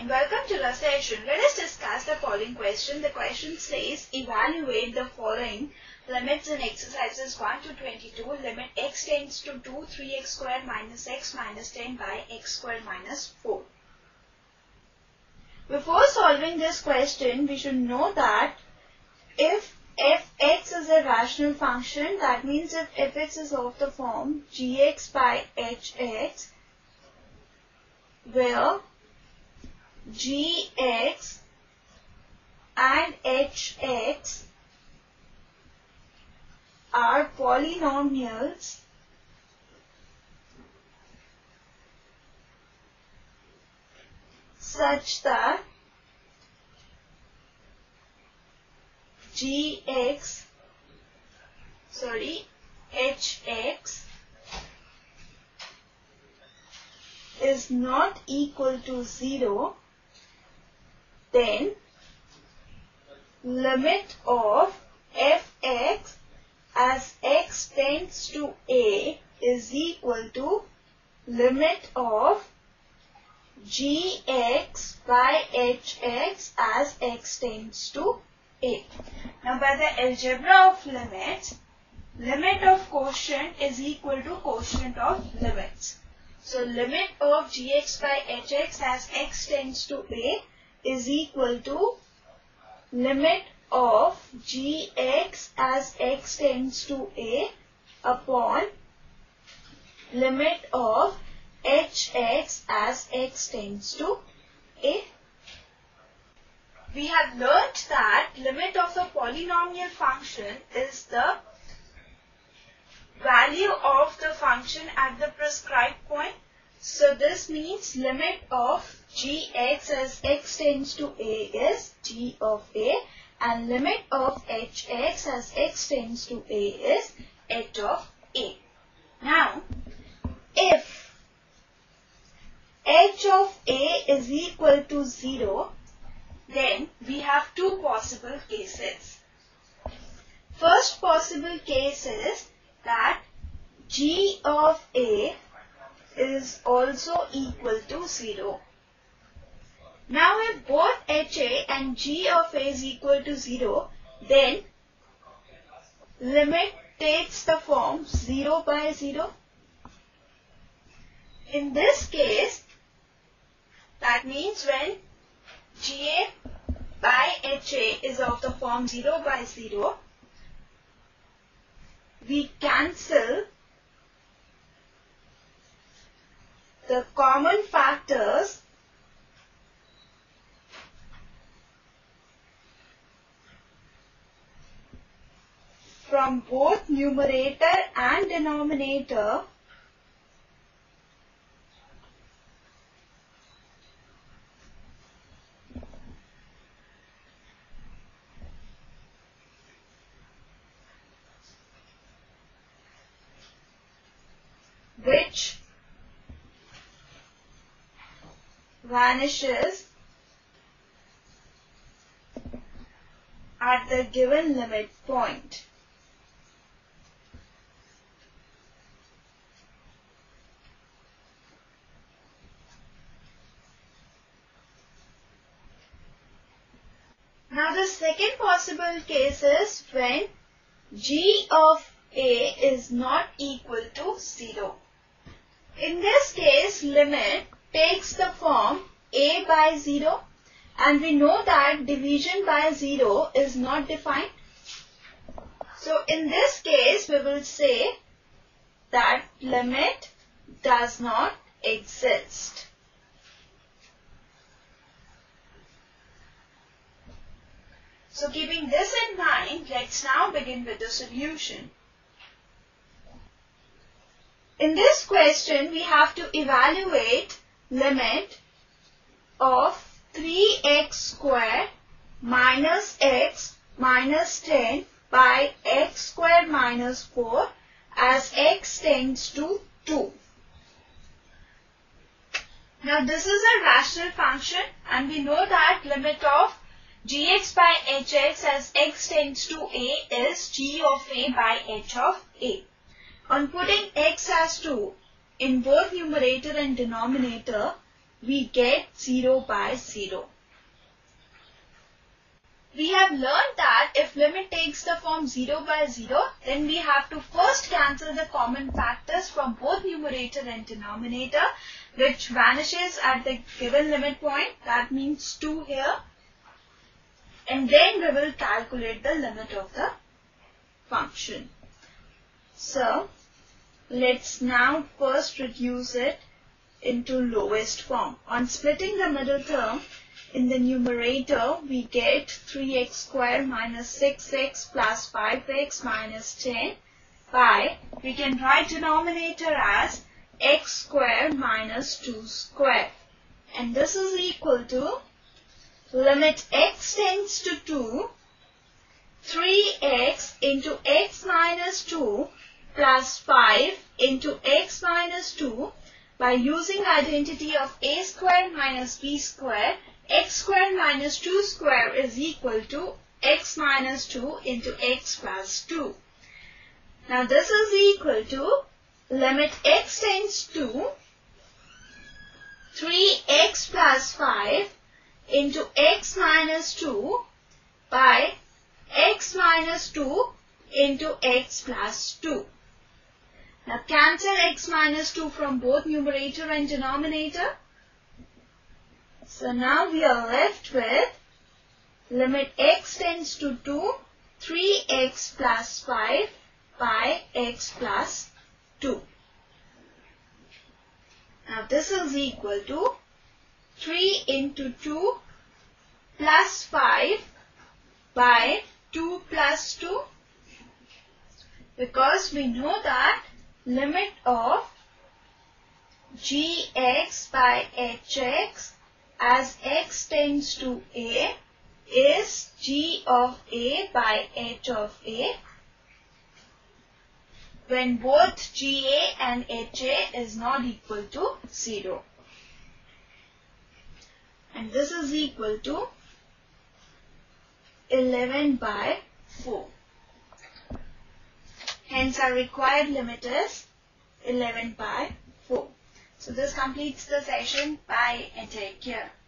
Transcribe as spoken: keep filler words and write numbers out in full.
and welcome to the session. Let us discuss the following question. The question says, evaluate the following limits in exercises one to twenty-two. Limit x tends to two, three x squared minus x minus ten by x squared minus four. Before solving this question, we should know that if f(x) is a rational function, that means if f(x) is of the form gx by hx, where gx and hx are polynomials such that gx, sorry, hx is not equal to zero, then limit of f(x) as x tends to a is equal to limit of gx by hx as x tends to a. Now by the algebra of limits, limit of quotient is equal to quotient of limits. So limit of gx by hx as x tends to a is equal to limit of gx as x tends to a upon limit of hx as x tends to a. We have learnt that limit of a polynomial function is the value of the function at the prescribed point. So this means limit of gx as x tends to a is g of a, and limit of hx as x tends to a is h of a. Now, if h of a is equal to zero, then we have two possible cases. First possible case is that g of a is also equal to zero. Now if both ha and g of a is equal to zero, then limit takes the form zero by zero. In this case, that means when ga by ha is of the form zero by zero, we cancel the common factors from both numerator and denominator which vanishes at the given limit point. Now the second possible case is when g of a is not equal to zero. In this case, limit takes the form a by zero, and we know that division by zero is not defined. So in this case, we will say that limit does not exist. So keeping this in mind, let's now begin with the solution. In this question, we have to evaluate limit of three x squared minus x minus ten by x squared minus four as x tends to two. Now this is a rational function, and we know that limit of gx by hx as x tends to a is g of a by h of a. On putting x as two in both numerator and denominator, we get zero by zero. We have learned that if limit takes the form zero by zero, then we have to first cancel the common factors from both numerator and denominator, which vanishes at the given limit point. That means two here. And then we will calculate the limit of the function. So, let's now first reduce it into lowest form. On splitting the middle term, in the numerator, we get three x squared minus six x plus five x minus ten by, we can write denominator as x squared minus two squared. And this is equal to limit x tends to two, three x into x minus two plus five into x minus two. By using identity of a squared minus b squared, x squared minus two squared is equal to x minus two into x plus two. Now this is equal to limit x tends to three x plus five into x minus two by x minus two into x plus two. Now cancel x minus two from both numerator and denominator. So now we are left with limit x tends to two, three x plus five by x plus two. Now this is equal to three into two plus five by two plus two, because we know that limit of gx by hx as x tends to a is g of a by h of a when both ga and ha is not equal to zero. And this is equal to eleven by four. Hence our required limit is eleven by four. So this completes the session. Bye and take care.